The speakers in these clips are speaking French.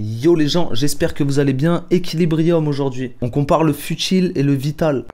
Yo les gens, j'espère que vous allez bien. Equilibrium aujourd'hui. On compare le futile et le vital.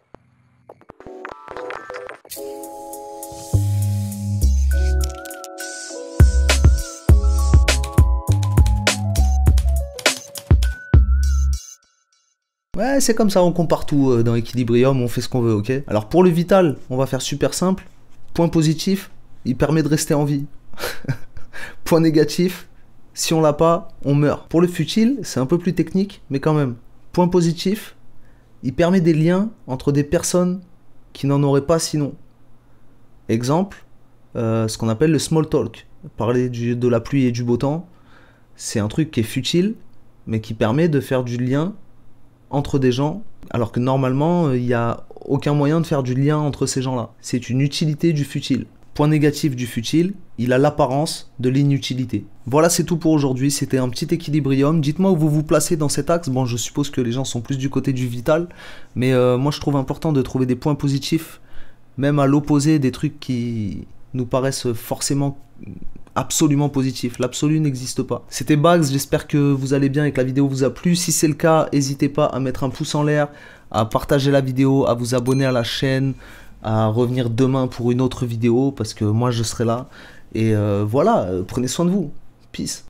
Ouais, c'est comme ça, on compare tout dans Equilibrium, on fait ce qu'on veut, ok? Alors pour le vital, on va faire super simple. Point positif, il permet de rester en vie. Point négatif, si on l'a pas, on meurt. Pour le futile, c'est un peu plus technique, mais quand même. Point positif, il permet des liens entre des personnes qui n'en auraient pas sinon. Exemple, ce qu'on appelle le small talk. Parler de la pluie et du beau temps, c'est un truc qui est futile, mais qui permet de faire du lien entre des gens, alors que normalement, il n'y a aucun moyen de faire du lien entre ces gens-là. C'est une utilité du futile. Point négatif du futile, il a l'apparence de l'inutilité. Voilà, c'est tout pour aujourd'hui. C'était un petit équilibrium. Dites-moi où vous vous placez dans cet axe. Bon, je suppose que les gens sont plus du côté du vital, mais moi, je trouve important de trouver des points positifs, même à l'opposé des trucs qui nous paraissent forcément absolument positif, l'absolu n'existe pas. C'était Bags, j'espère que vous allez bien et que la vidéo vous a plu. Si c'est le cas, n'hésitez pas à mettre un pouce en l'air, à partager la vidéo, à vous abonner à la chaîne, à revenir demain pour une autre vidéo parce que moi je serai là. Et voilà, prenez soin de vous. Peace.